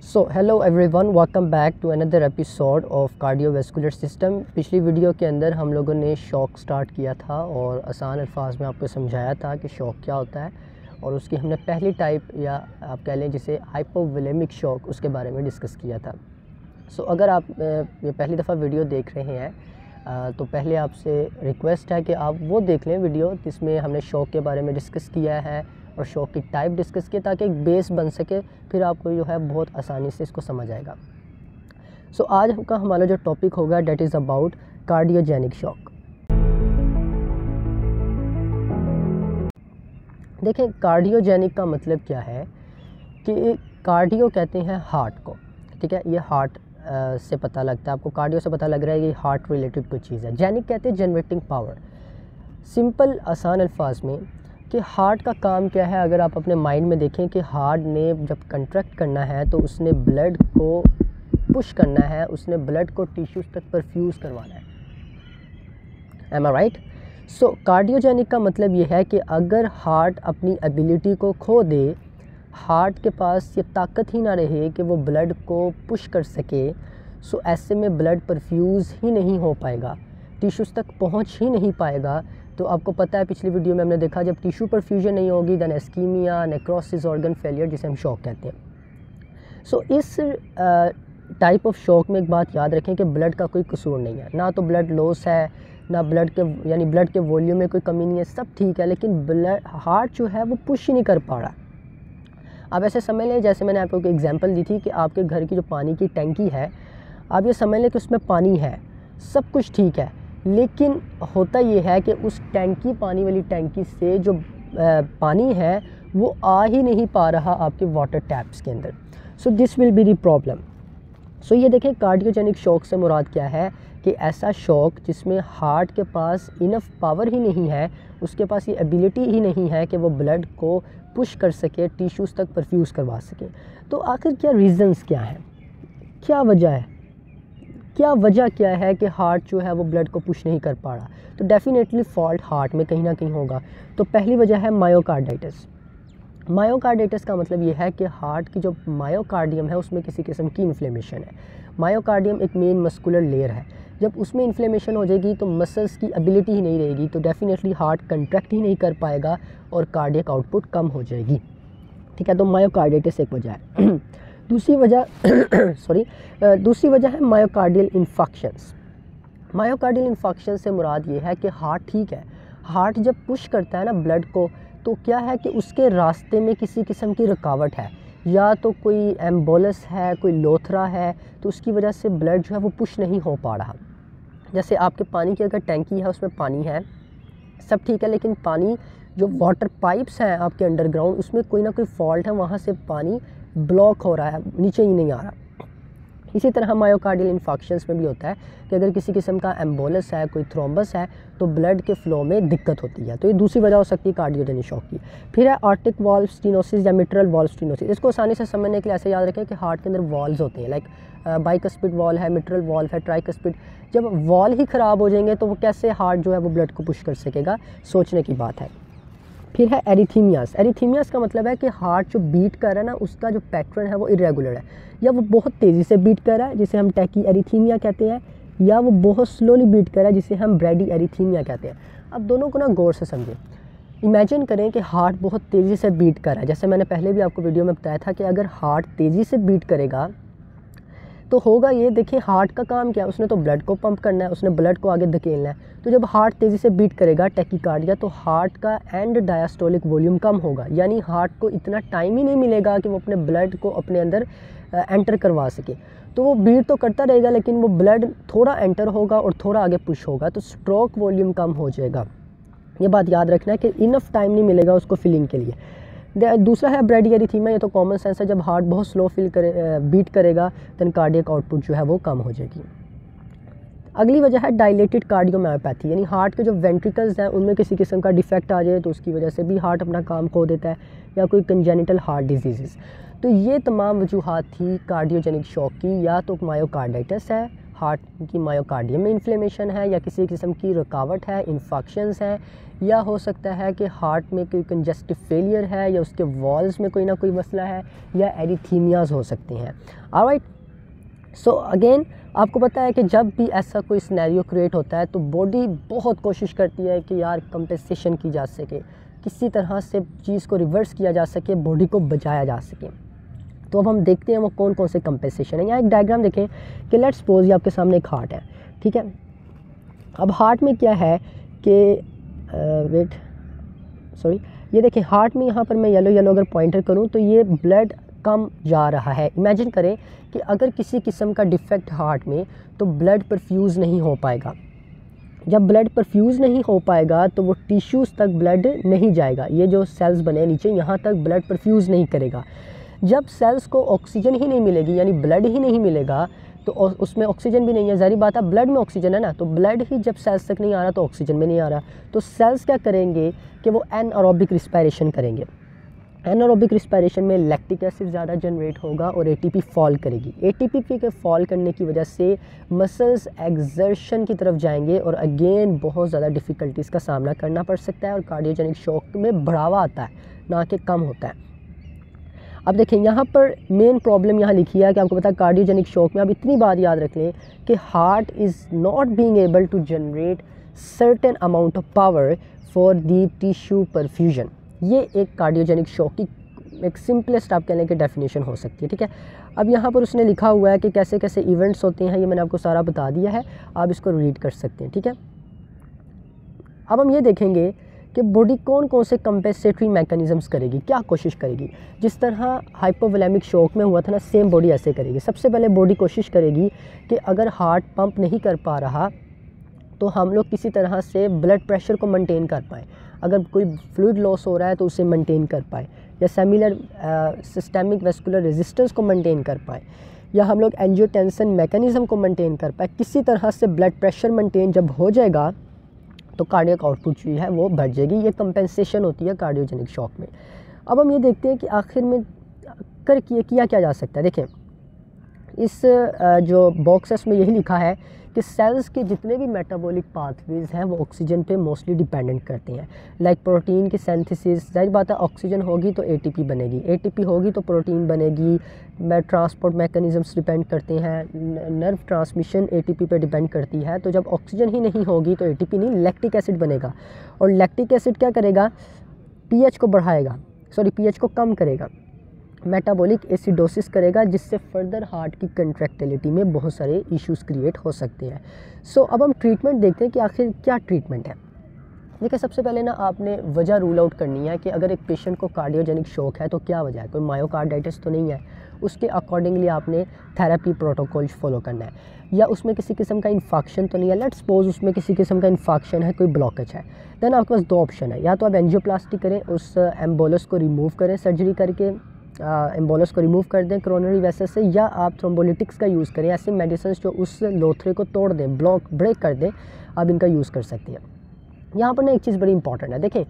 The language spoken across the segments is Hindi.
Hello everyone, welcome back to another episode of cardiovascular system. पिछली वीडियो के अंदर हम लोगों ने शॉक स्टार्ट किया था और आसान अल्फाज में आपको समझाया था कि शॉक क्या होता है और उसकी हमने पहली टाइप या आप कह लें जिसे हाइपोवोलेमिक शॉक उसके बारे में डिस्कस किया था। अगर आप ये पहली दफ़ा वीडियो देख रहे हैं तो पहले आपसे रिक्वेस्ट है कि आप वो देख लें वीडियो जिसमें हमने शॉक के बारे में डिस्कस किया है और शॉक की टाइप डिस्कस किया ताकि एक बेस बन सके, फिर आपको जो है बहुत आसानी से इसको समझ आएगा। आज का हमारा जो टॉपिक होगा that is about cardiogenic shock. देखें, कार्डियोजेनिक का मतलब क्या है कि कार्डियो कहते हैं हार्ट को, ठीक है। ये हार्ट से पता लगता है, आपको कार्डियो से पता लग रहा है कि हार्ट रिलेटेड कोई चीज़ है। जेनिक कहते हैं जनरेटिंग पावर। सिंपल आसान अल्फाज में कि हार्ट का काम क्या है, अगर आप अपने माइंड में देखें कि हार्ट ने जब कंट्रैक्ट करना है तो उसने ब्लड को पुश करना है, उसने ब्लड को टिश्यूज़ तक परफ्यूज़ करवाना है। एम आई राइट? कार्डियोजेनिक का मतलब ये है कि अगर हार्ट अपनी एबिलिटी को खो दे, हार्ट के पास ये ताकत ही ना रहे कि वो ब्लड को पुश कर सके, ऐसे में ब्लड परफ्यूज़ ही नहीं हो पाएगा, टिश्यूज़ तक पहुंच ही नहीं पाएगा। तो आपको पता है पिछली वीडियो में हमने देखा जब टिश्यू परफ्यूजन नहीं होगी then ischaemia, necrosis, organ failure जिसे हम शॉक कहते हैं। इस टाइप ऑफ शॉक में एक बात याद रखें कि ब्लड का कोई कसूर नहीं है, ना तो ब्लड लॉस है, ना ब्लड के वॉल्यूम में कोई कमी नहीं है, सब ठीक है, लेकिन ब्लड हार्ट जो है वो पुश ही नहीं कर पा रहा। आप ऐसे समझ लें जैसे मैंने आपको एक एग्जांपल दी थी कि आपके घर की जो पानी की टैंकी है, आप ये समझ लें कि उसमें पानी है, सब कुछ ठीक है, लेकिन होता ये है कि उस पानी वाली टैंकी से जो पानी है वो आ ही नहीं पा रहा आपके वाटर टैप्स के अंदर। This will be the problem. ये देखें, कार्डियोजेनिक शॉक से मुराद क्या है कि ऐसा शॉक जिसमें हार्ट के पास इनफ पावर ही नहीं है, उसके पास ये एबिलिटी ही नहीं है कि वो ब्लड को पुश कर सके, टिश्यूज़ तक परफ्यूज़ करवा सके। तो आखिर क्या रीज़न्स क्या हैं, क्या वजह है, क्या वजह क्या है कि हार्ट जो है वो ब्लड को पुश नहीं कर पा रहा? तो डेफिनेटली फॉल्ट हार्ट में कहीं ना कहीं होगा। तो पहली वजह है मायोकार्डाइटिस। मायोकार्डाइटिस का मतलब ये है कि हार्ट की जो मायोकार्डियम है उसमें किसी किस्म की इन्फ्लेमेशन है। मायोकार्डियम एक मेन मस्कुलर लेयर है, जब उसमें इन्फ्लेमेशन हो जाएगी तो मसल्स की एबिलिटी ही नहीं रहेगी, तो डेफिनेटली हार्ट कंट्रैक्ट ही नहीं कर पाएगा और कार्डियक आउटपुट कम हो जाएगी, ठीक है। तो मायोकार्डाइटिस एक वजह है। दूसरी वजह है मायोकार्डियल इन्फेक्शंस। मायोकार्डियल इन्फेक्शन से मुराद ये है कि हार्ट ठीक है, हार्ट जब पुश करता है ना ब्लड को, तो क्या है कि उसके रास्ते में किसी किस्म की रुकावट है, या तो कोई एम्बोलस है, कोई लोथरा है, तो उसकी वजह से ब्लड जो है वो पुश नहीं हो पा रहा। जैसे आपके पानी की अगर टैंकी है, उसमें पानी है, सब ठीक है, लेकिन पानी जो वाटर पाइप्स हैं आपके अंडरग्राउंड, उसमें कोई ना कोई फॉल्ट है, वहाँ से पानी ब्लॉक हो रहा है, नीचे ही नहीं आ रहा। इसी तरह मायोकार्डियल इन्फेक्शंस में भी होता है कि अगर किसी किस्म का एम्बोलस है, कोई थ्रोम्बस है, तो ब्लड के फ्लो में दिक्कत होती है। तो ये दूसरी वजह हो सकती है कार्डियोजेनिक शॉक की। फिर है आर्टिक वाल्व स्टेनोसिस या मिट्रल वाल्व स्टेनोसिस। इसको आसानी से समझने के लिए ऐसे याद रखें कि हार्ट के अंदर वॉल्व्स होते हैं, लाइक बाइकस्पिड वॉल्व है, मिट्रल वॉल्व है, ट्राइकस्पिड। जब वॉल ही ख़राब हो जाएंगे तो वो कैसे हार्ट जो है वो ब्लड को पुश कर सकेगा, सोचने की बात है। फिर है एरिथीमियास। एरिथीमियास का मतलब है कि हार्ट जो बीट कर रहा है ना, उसका जो पैटर्न है वो इरेगुलर है, या वो बहुत तेज़ी से बीट कर रहा है जिसे हम टैकी एरिथीमिया कहते हैं, या वो बहुत स्लोली बीट कर रहा है जिसे हम ब्रेडी एरिथीमिया कहते हैं। अब दोनों को ना गौर से समझें। इमेजिन करें कि हार्ट बहुत तेज़ी से बीट कर रहा है, जैसे मैंने पहले भी आपको वीडियो में बताया था कि अगर हार्ट तेज़ी से बीट करेगा तो होगा ये, देखिए हार्ट का काम क्या है, उसने तो ब्लड को पंप करना है, उसने ब्लड को आगे धकेलना है। तो जब हार्ट तेज़ी से बीट करेगा टैकीकार्डिया, तो हार्ट का एंड डायस्टोलिक वॉल्यूम कम होगा, यानी हार्ट को इतना टाइम ही नहीं मिलेगा कि वो अपने ब्लड को अपने अंदर एंटर करवा सके। तो वो बीट तो करता रहेगा, लेकिन वो ब्लड थोड़ा एंटर होगा और थोड़ा आगे पुश होगा, तो स्ट्रोक वॉल्यूम कम हो जाएगा। ये बात याद रखना है कि इनफ टाइम नहीं मिलेगा उसको फिलिंग के लिए। दूसरा है ब्रेडी एरिथीमिया। ये तो कॉमन सेंस है, जब हार्ट बहुत स्लो बीट करेगा तो कार्डियक आउटपुट जो है वो कम हो जाएगी। अगली वजह है डायलेटेड कार्डियोमायोपैथी, यानी हार्ट के जो वेंट्रिकल्स हैं उनमें किसी किस्म का डिफेक्ट आ जाए तो उसकी वजह से भी हार्ट अपना काम खो देता है, या कोई कंजेनिटल हार्ट डिजीज़। तो ये तमाम वजूहात थी कार्डियोजेनिक शॉक की, या तो मायोकार्डाइटिस है, हार्ट की मायोकार्डियम में इन्फ्लेमेशन है, या किसी किस्म की रुकावट है, इन्फेक्शंस हैं, या हो सकता है कि हार्ट में कोई कंजस्टिव फेलियर है, या उसके वॉल्स में कोई ना कोई मसला है, या एरिथीमियाज हो सकते हैं। ऑलराइट, सो अगेन आपको पता है कि जब भी ऐसा कोई सिनेरियो क्रिएट होता है तो बॉडी बहुत कोशिश करती है कि यार कंपेंसेशन की जा सके, किसी तरह से चीज़ को रिवर्स किया जा सके, बॉडी को बचाया जा सके। तो अब हम देखते हैं वो कौन कौन से कंपेंसेशन है। यहाँ एक डायग्राम देखें कि लेट्स सपोज ये आपके सामने एक हार्ट है, ठीक है। अब हार्ट में क्या है कि ये देखें हार्ट में, यहाँ पर मैं येलो अगर पॉइंटर करूँ तो ये ब्लड कम जा रहा है। इमेजिन करें कि अगर किसी किस्म का डिफेक्ट हार्ट में तो ब्लड परफ्यूज़ नहीं हो पाएगा। जब ब्लड परफ्यूज़ नहीं हो पाएगा तो वो टिश्यूज़ तक ब्लड नहीं जाएगा, ये जो सेल्स बने नीचे यहाँ तक ब्लड परफ्यूज़ नहीं करेगा। जब सेल्स को ऑक्सीजन ही नहीं मिलेगी, यानी ब्लड ही नहीं मिलेगा, तो उसमें ऑक्सीजन भी नहीं है, ज़ाहिर बात है ब्लड में ऑक्सीजन है ना, तो ब्लड ही जब सेल्स तक नहीं आ रहा तो ऑक्सीजन भी नहीं आ रहा, तो सेल्स क्या करेंगे कि वो एनारोबिक रिस्पायरेशन करेंगे। एनारोबिक रिस्पायरेशन में लैक्टिक एसिड ज़्यादा जनरेट होगा और एटीपी फॉल करेगी। एटीपी के फॉल करने की वजह से मसल्स एक्सर्शन की तरफ जाएंगे और अगेन बहुत ज़्यादा डिफ़िकल्टीज़ का सामना करना पड़ सकता है और कार्डियोजेनिक शॉक में बढ़ावा आता है, ना कि कम होता है। अब देखें यहाँ पर मेन प्रॉब्लम यहाँ लिखी है कि आपको पता है कार्डियोजेनिक शॉक में आप इतनी बात याद रख लें कि heart is not being able to generate certain amount of power for the tissue perfusion. ये एक कार्डियोजेनिक शॉक की एक सिंपलेस्ट आप कहने की डेफिनेशन हो सकती है, ठीक है। अब यहाँ पर उसने लिखा हुआ है कि कैसे कैसे इवेंट्स होते हैं, ये मैंने आपको सारा बता दिया है, आप इसको रीड कर सकते हैं, ठीक है। अब हम ये देखेंगे कि बॉडी कौन कौन से कंपेंसेटरी मैकेनिज़म्स करेगी, क्या कोशिश करेगी। जिस तरह हाइपोवोलेमिक शॉक में हुआ था ना, सेम बॉडी ऐसे करेगी। सबसे पहले बॉडी कोशिश करेगी कि अगर हार्ट पंप नहीं कर पा रहा तो हम लोग किसी तरह से ब्लड प्रेशर को मेंटेन कर पाएँ, अगर कोई फ्लूइड लॉस हो रहा है तो उसे मेंटेन कर पाए, या सेमिलर सिस्टेमिक वेस्कुलर रेजिस्टेंस को मेंटेन कर पाए, या हम लोग एंजियोटेंसन मैकेनिज़्म को मेंटेन कर पाए। किसी तरह से ब्लड प्रेशर मेंटेन जब हो जाएगा तो कार्डियक आउटपुट जो है वो बढ़ जाएगी। ये कंपेंसेशन होती है कार्डियोजेनिक शॉक में। अब हम ये देखते हैं कि आखिर में किया क्या जा सकता है। देखें इस जो बॉक्सेस में यही लिखा है कि सेल्स के जितने भी मेटाबॉलिक पाथवेज हैं वो ऑक्सीजन पे मोस्टली डिपेंडेंट करते हैं। लाइक प्रोटीन की सिंथेसिस, जाहिर बात है ऑक्सीजन होगी तो एटीपी बनेगी, एटीपी होगी तो प्रोटीन बनेगी। ट्रांसपोर्ट मैकेनिज़म्स डिपेंड करते हैं, नर्व ट्रांसमिशन एटीपी पे डिपेंड करती है। तो जब ऑक्सीजन ही नहीं होगी तो एटीपी नहीं, लैक्टिक एसिड बनेगा, और लैक्टिक एसिड क्या करेगा, पीएच को बढ़ाएगा, पीएच को कम करेगा, मेटाबॉलिक एसिडोसिस करेगा, जिससे फर्दर हार्ट की कंट्रैक्टिलिटी में बहुत सारे इश्यूज क्रिएट हो सकते हैं। सो अब हम ट्रीटमेंट देखते हैं कि आखिर क्या ट्रीटमेंट है। देखिए सबसे पहले ना आपने वजह रूल आउट करनी है कि अगर एक पेशेंट को कार्डियोजेनिक शॉक है तो क्या वजह है, कोई मायोकार्डाइटिस तो नहीं है। उसके अकॉर्डिंगली आपने थेरेपी प्रोटोकॉल फॉलो करना है, या उसमें किसी किस्म का इन्फेक्शन तो नहीं है। लेट्स सपोज उसमें किसी किस्म का इन्फेक्शन है, कोई ब्लॉकेज है, देन आपके पास दो ऑप्शन है, या तो आप एंजियोप्लास्टी करें, उस एम्बोलस को रिमूव करें सर्जरी करके, एम्बोलस को रिमूव कर दें कोरोनरी वेसल से, या आप थ्रोम्बोलिटिक्स का यूज़ करें। ऐसे मेडिसिन जो उस लोथरे को तोड़ दें, ब्रेक कर दें, आप इनका यूज़ कर सकते हैं। यहाँ पर ना एक चीज़ बड़ी इंपॉर्टेंट है, देखें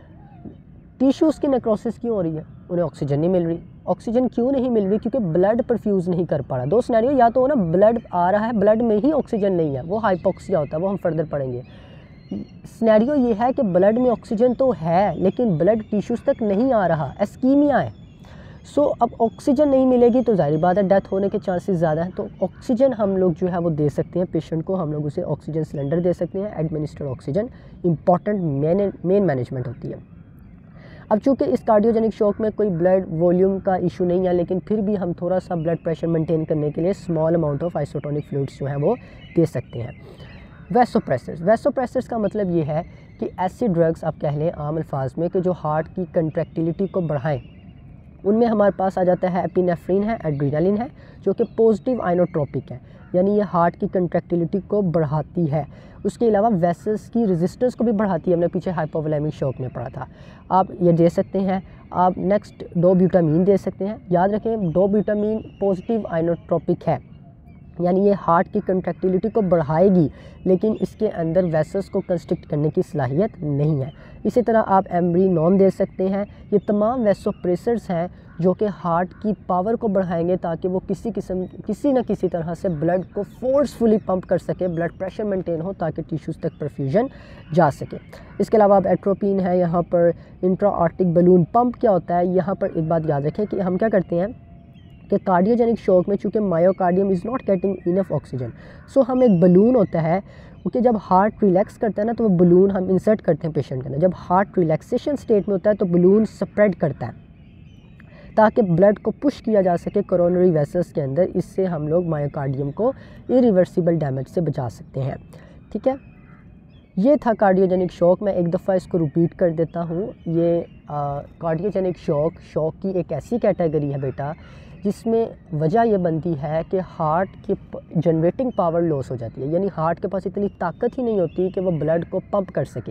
टिश्यूज़ की नेक्रोसिस क्यों हो रही है, उन्हें ऑक्सीजन नहीं मिल रही। ऑक्सीजन क्यों नहीं मिल रही, क्योंकि ब्लड परफ्यूज़ नहीं कर पा रहा। दो सिनेरियो, या तो ना ब्लड आ रहा है, ब्लड में ही ऑक्सीजन नहीं है, वो हाइपोक्सिया होता है, वो हम फर्दर पढ़ेंगे। सिनेरियो ये है कि ब्लड में ऑक्सीजन तो है लेकिन ब्लड टिश्यूज़ तक नहीं आ रहा, एस्कीमिया है। सो अब ऑक्सीजन नहीं मिलेगी तो जाहिर बात है डेथ होने के चांसेस ज़्यादा हैं। तो ऑक्सीजन हम लोग जो है वो दे सकते हैं पेशेंट को, हम लोग उसे ऑक्सीजन सिलेंडर दे सकते हैं। Administered oxygen important main management होती है। अब चूँकि इस कार्डियोजेनिक शॉक में कोई ब्लड वॉल्यूम का इशू नहीं है, लेकिन फिर भी हम थोड़ा सा ब्लड प्रेशर मेंटेन करने के लिए small amount of isotonic fluids जो है वो दे सकते हैं। वैसोप्रेसर्स का मतलब ये है कि ऐसी ड्रग्स आप कह लें आम अल्फाज में कि जो हार्ट की कंट्रैक्टिलिटी को बढ़ाएं। उनमें हमारे पास आ जाता है एपिनेफ्रिन है, एड्रेनालिन है, जो कि पॉजिटिव आइनोट्रोपिक है, यानी ये हार्ट की कंट्रैक्टिलिटी को बढ़ाती है। उसके अलावा वेसल्स की रेजिस्टेंस को भी बढ़ाती है, हमने पीछे हाइपोवोलेमिक शॉक में पढ़ा था। आप ये दे सकते हैं। आप नेक्स्ट डोब्यूटामीन दे सकते हैं। याद रखें डोब्यूटामीन पॉजिटिव आइनोट्रोपिक है, यानी ये हार्ट की कंट्रैक्टिलिटी को बढ़ाएगी लेकिन इसके अंदर वेसल्स को कंस्ट्रिक्ट करने की सलाहियत नहीं है। इसी तरह आप एम्ब्रीनोन दे सकते हैं। ये तमाम वैसोप्रेसर्स हैं जो कि हार्ट की पावर को बढ़ाएंगे ताकि वो किसी न किसी तरह से ब्लड को फोर्सफुली पंप कर सके, ब्लड प्रेशर मेंटेन हो ताकि टिश्यूज़ तक परफ्यूजन जा सके। इसके अलावा अब एट्रोपिन है यहाँ पर। इंट्रा आर्टिक बलून पंप क्या होता है, यहाँ पर एक बात याद रखें कि हम क्या करते हैं कि कार्डियोजेनिक शॉक में चूँकि myocardium is not getting enough oxygen, so हम एक बलून होता है क्योंकि जब हार्ट रिलैक्स करता है ना तो वो बलून हम इंसर्ट करते हैं पेशेंट के अंदर। जब हार्ट रिलैक्सेशन स्टेट में होता है तो बलून स्प्रेड करता है ताकि ब्लड को पुश किया जा सके कोरोनरी वेसल्स के अंदर। इससे हम लोग मायोकार्डियम को इरिवर्सिबल डैमेज से बचा सकते हैं। ठीक है, ये था कार्डियोजेनिक शॉक। मैं एक दफ़ा इसको रिपीट कर देता हूँ। ये कार्डियोजेनिक शॉक की एक ऐसी कैटेगरी है बेटा जिसमें वजह यह बनती है कि हार्ट की जनरेटिंग पावर लॉस हो जाती है, यानी हार्ट के पास इतनी ताकत ही नहीं होती कि वो ब्लड को पंप कर सके।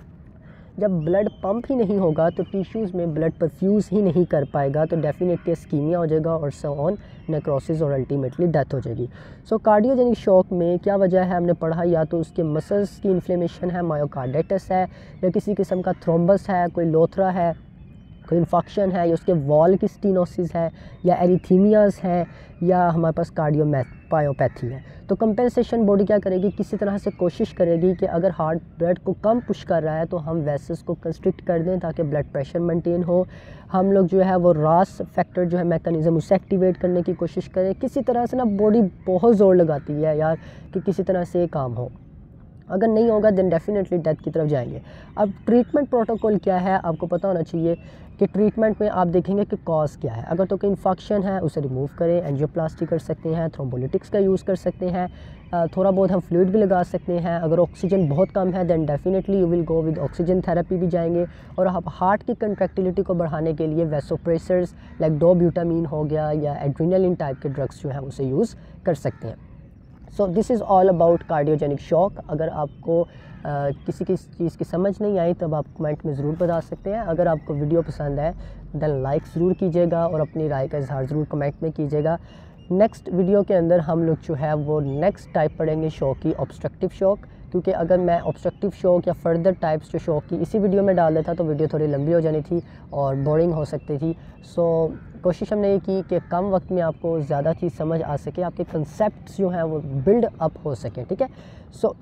जब ब्लड पंप ही नहीं होगा तो टिश्यूज़ में ब्लड परफ्यूज़ ही नहीं कर पाएगा, तो डेफिनेटली इस्कीमिया हो जाएगा और सो ऑन, नेक्रोसिस और अल्टीमेटली डेथ हो जाएगी। सो कार्डियोजेनिक शॉक में क्या वजह है हमने पढ़ा, या तो उसके मसल्स की इन्फ्लेमेशन है, मायोकार्डाइटिस है, या किसी किस्म का थ्रोम्बस है, कोई लोथरा है, कोई इन्फेक्शन है, या उसके वॉल की स्टीनोसिस है, या एरिथीमियाज़ हैं, या हमारे पास कार्डियोमायोपैथी है। तो कंपेंसेशन बॉडी क्या करेगी, किसी तरह से कोशिश करेगी कि अगर हार्ट ब्लड को कम पुश कर रहा है तो हम वेसल्स को कंस्ट्रिक्ट कर दें ताकि ब्लड प्रेशर मेंटेन हो। हम लोग जो है वो रास फैक्टर जो है मैकेनिज़्म उसे एक्टिवेट करने की कोशिश करें। किसी तरह से ना बॉडी बहुत ज़ोर लगाती है यार कि किसी तरह से काम हो। अगर नहीं होगा देन डेफिनेटली डेथ की तरफ जाएंगे। अब ट्रीटमेंट प्रोटोकॉल क्या है आपको पता होना चाहिए कि ट्रीटमेंट में आप देखेंगे कि कॉज क्या है। अगर तो कोई इन्फेक्शन है उसे रिमूव करें, एंजियोप्लास्टी कर सकते हैं, थ्रोम्बोलिटिक्स का यूज़ कर सकते हैं, थोड़ा बहुत हम फ्लूइड भी लगा सकते हैं। अगर ऑक्सीजन बहुत कम है then definitely you will go with oxygen therapy भी जाएंगे। और आप हार्ट की कंट्रैक्टिलिटी को बढ़ाने के लिए वैसोप्रेसर्स लाइक डोब्यूटामीन हो गया या एड्रेनालिन टाइप के ड्रग्स जो हैं उसे यूज़ कर सकते हैं। So this is all about cardiogenic shock. अगर आपको किसी चीज़ की समझ नहीं आई तब आप कमेंट में ज़रूर बता सकते हैं। अगर आपको वीडियो पसंद है देन लाइक ज़रूर कीजिएगा और अपनी राय का इजहार ज़रूर कमेंट में कीजिएगा। नेक्स्ट वीडियो के अंदर हम लोग जो है वो नेक्स्ट टाइप पढ़ेंगे शॉक की, ऑब्स्ट्रक्टिव शॉक, क्योंकि अगर मैं ऑब्स्ट्रक्टिव शॉक या फर्दर टाइप्स जो शॉक की इसी वीडियो में डाल देता तो वीडियो थोड़ी लंबी हो जानी थी और बोरिंग हो सकती थी। सो कोशिश हमने ये की कि कम वक्त में आपको ज़्यादा चीज़ समझ आ सके, आपके कंसेप्ट जो हैं वो बिल्ड अप हो सके। ठीक है, सो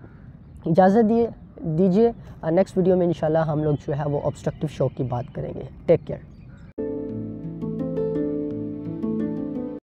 इजाज़त दीजिए। नेक्स्ट वीडियो में इंशाल्लाह हम लोग जो है वो ऑब्स्ट्रक्टिव शॉक की बात करेंगे। Take care.